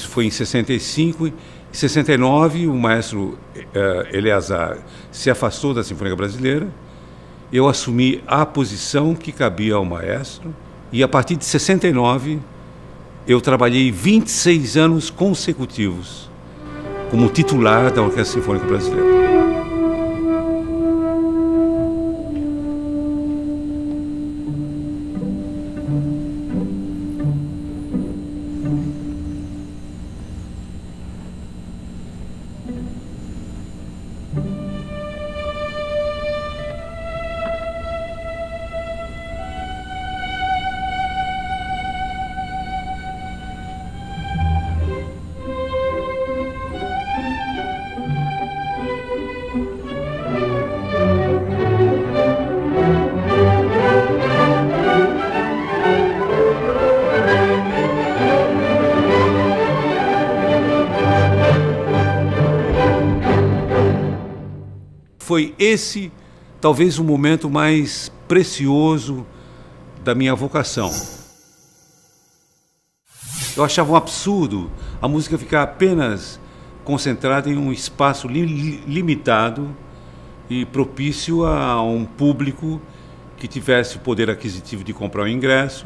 foi em 65. Em 69, o maestro Eleazar se afastou da Sinfônica Brasileira. Eu assumi a posição que cabia ao maestro. E a partir de 69, eu trabalhei 26 anos consecutivos como titular da Orquestra Sinfônica Brasileira. Foi esse, talvez, o momento mais precioso da minha vocação. Eu achava um absurdo a música ficar apenas concentrada em um espaço limitado e propício a um público que tivesse o poder aquisitivo de comprar um ingresso,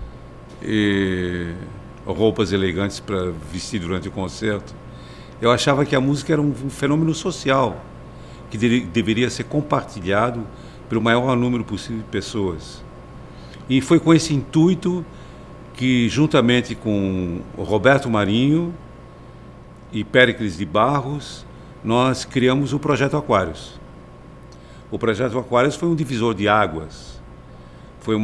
e roupas elegantes para vestir durante o concerto. Eu achava que a música era um fenômeno social, que deveria ser compartilhado pelo maior número possível de pessoas. E foi com esse intuito que, juntamente com o Roberto Marinho e Péricles de Barros, nós criamos o Projeto Aquários. O Projeto Aquários foi um divisor de águas, foi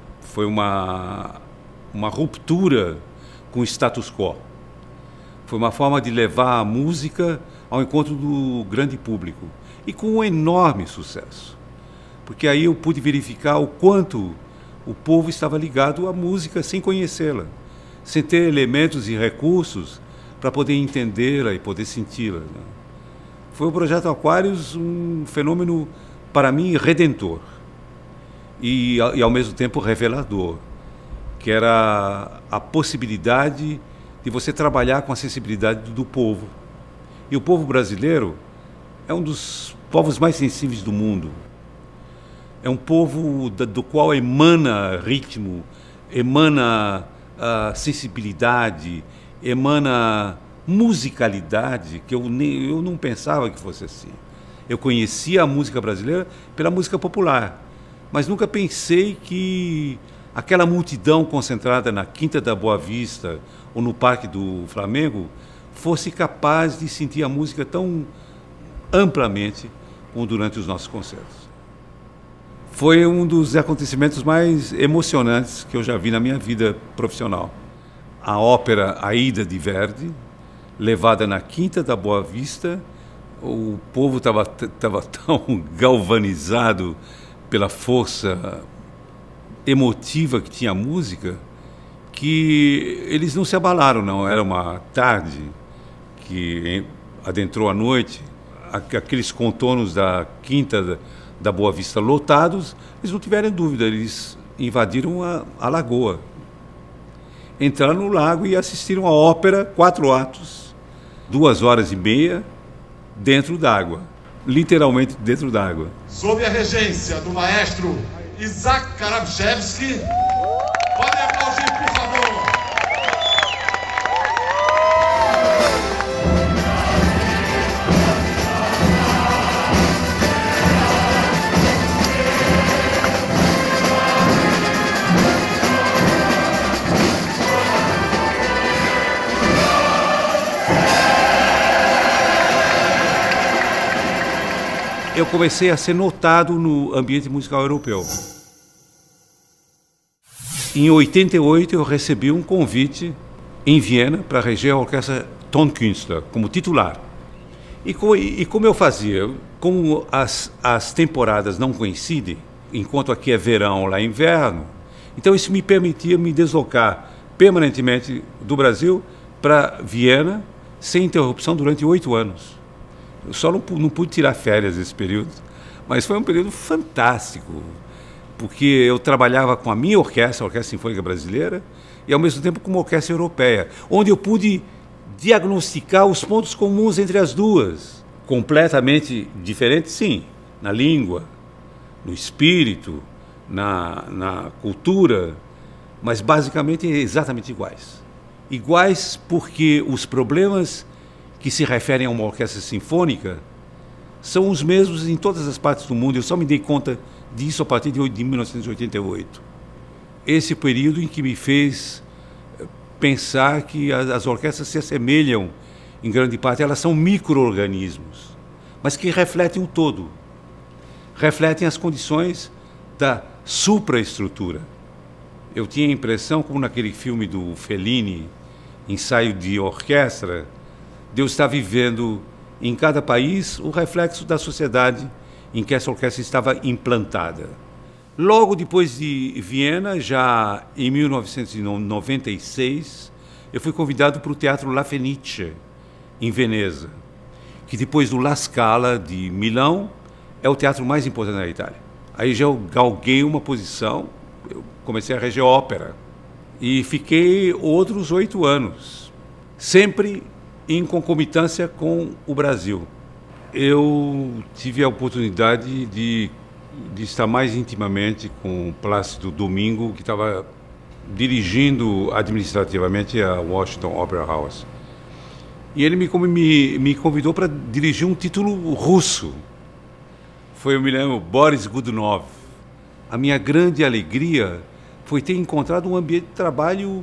uma ruptura com o status quo. Foi uma forma de levar a música ao encontro do grande público. E com um enorme sucesso, porque aí eu pude verificar o quanto o povo estava ligado à música sem conhecê-la, sem ter elementos e recursos para poder entendê-la e poder senti-la. Foi o Projeto Aquários um fenômeno, para mim, redentor e ao mesmo tempo revelador, que era a possibilidade de você trabalhar com a sensibilidade do povo. E o povo brasileiro é um dos povos mais sensíveis do mundo. É um povo do qual emana ritmo, emana sensibilidade, emana musicalidade, que eu não pensava que fosse assim. Eu conhecia a música brasileira pela música popular, mas nunca pensei que aquela multidão concentrada na Quinta da Boa Vista ou no Parque do Flamengo fosse capaz de sentir a música tão amplamente como durante os nossos concertos. Foi um dos acontecimentos mais emocionantes que eu já vi na minha vida profissional. A ópera Aida de Verdi, levada na Quinta da Boa Vista, o povo estava tão galvanizado pela força emotiva que tinha a música, que eles não se abalaram, não. Era uma tarde que adentrou a noite, aqueles contornos da Quinta da Boa Vista lotados, eles não tiveram dúvida, eles invadiram a lagoa. Entraram no lago e assistiram a ópera, 4 atos, 2 horas e meia, dentro d'água, literalmente dentro d'água. Sob a regência do maestro Isaac Karabchevsky, podem aplaudir, por favor. Eu comecei a ser notado no ambiente musical europeu. Em 88, eu recebi um convite em Viena para reger a orquestra Tonkünstler como titular. E como eu fazia? Como as temporadas não coincidem, enquanto aqui é verão, lá é inverno, então isso me permitia me deslocar permanentemente do Brasil para Viena, sem interrupção, durante 8 anos. Eu só não pude tirar férias nesse período, mas foi um período fantástico, porque eu trabalhava com a minha orquestra, a Orquestra Sinfônica Brasileira, e ao mesmo tempo com uma orquestra europeia, onde eu pude diagnosticar os pontos comuns entre as duas. Completamente diferentes, sim, na língua, no espírito, na cultura, mas basicamente exatamente iguais. Iguais porque os problemas que se referem a uma orquestra sinfônica são os mesmos em todas as partes do mundo. Eu só me dei conta disso a partir de 1988. Esse período em que me fez pensar que as orquestras se assemelham, em grande parte, elas são micro-organismos, mas que refletem o todo, refletem as condições da supraestrutura. Eu tinha a impressão, como naquele filme do Fellini, Ensaio de Orquestra, de eu estar vivendo em cada país o reflexo da sociedade em que essa orquestra estava implantada. Logo depois de Viena, já em 1996, eu fui convidado para o Teatro La Fenice, em Veneza, que depois do La Scala de Milão é o teatro mais importante da Itália. Aí já eu galguei uma posição, eu comecei a reger ópera e fiquei outros 8 anos, sempre em concomitância com o Brasil. Eu tive a oportunidade de estar mais intimamente com Plácido Domingo, que estava dirigindo administrativamente a Washington Opera House. E ele me convidou para dirigir um título russo. Foi, eu me lembro, Boris Godunov. A minha grande alegria foi ter encontrado um ambiente de trabalho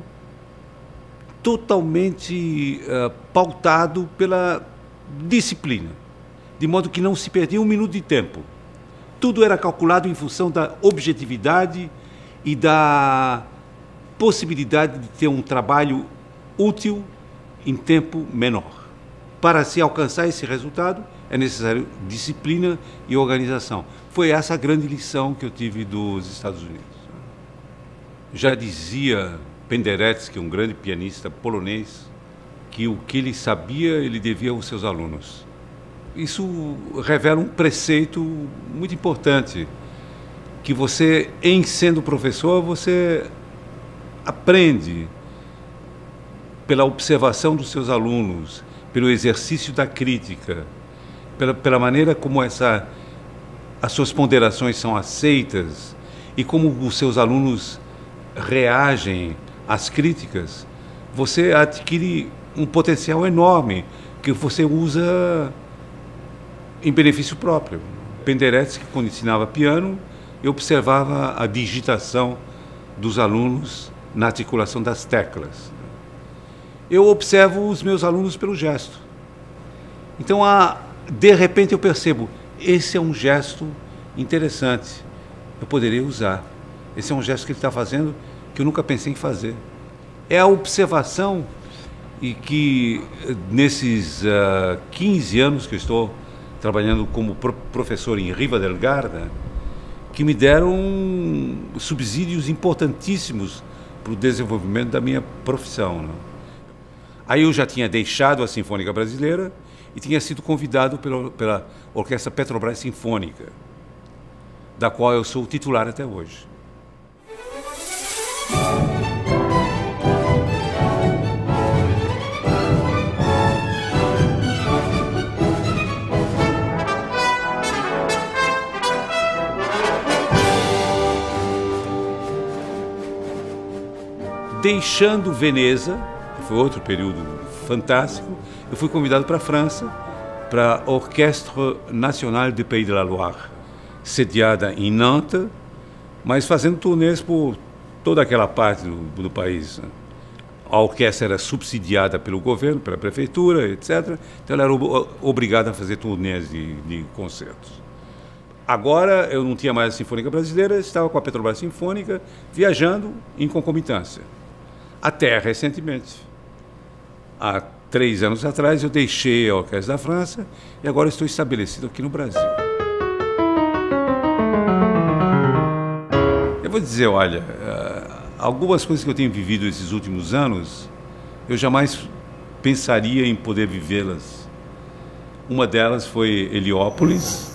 totalmente pautado pela disciplina, de modo que não se perdia um minuto de tempo. Tudo era calculado em função da objetividade e da possibilidade de ter um trabalho útil em tempo menor. Para se alcançar esse resultado, é necessário disciplina e organização. Foi essa a grande lição que eu tive dos Estados Unidos. Já dizia Penderecki, um grande pianista polonês, que o que ele sabia, ele devia aos seus alunos. Isso revela um preceito muito importante, que você, em sendo professor, você aprende pela observação dos seus alunos, pelo exercício da crítica, pela maneira como as suas ponderações são aceitas e como os seus alunos reagem às críticas, você adquire um potencial enorme que você usa em benefício próprio. Penderecki, quando ensinava piano, eu observava a digitação dos alunos na articulação das teclas. Eu observo os meus alunos pelo gesto. Então, de repente, eu percebo, esse é um gesto interessante, eu poderia usar. Esse é um gesto que ele está fazendo que eu nunca pensei em fazer. É a observação e que, nesses 15 anos que eu estou trabalhando como professor em Riva del Garda, que me deram subsídios importantíssimos para o desenvolvimento da minha profissão, né? Aí eu já tinha deixado a Sinfônica Brasileira e tinha sido convidado pela Orquestra Petrobras Sinfônica, da qual eu sou o titular até hoje. Deixando Veneza, que foi outro período fantástico, eu fui convidado para a França, para a Orchestre Nationale du Pays de la Loire, sediada em Nantes, mas fazendo turnês por toda aquela parte do país. A orquestra era subsidiada pelo governo, pela prefeitura, etc. Então ela era obrigada a fazer turnês de concertos. Agora eu não tinha mais a Sinfônica Brasileira, estava com a Petrobras Sinfônica, viajando em concomitância. Até recentemente. Há 3 anos atrás eu deixei a Orquestra da França e agora estou estabelecido aqui no Brasil. Eu vou dizer, olha, algumas coisas que eu tenho vivido esses últimos anos, eu jamais pensaria em poder vivê-las. Uma delas foi Heliópolis,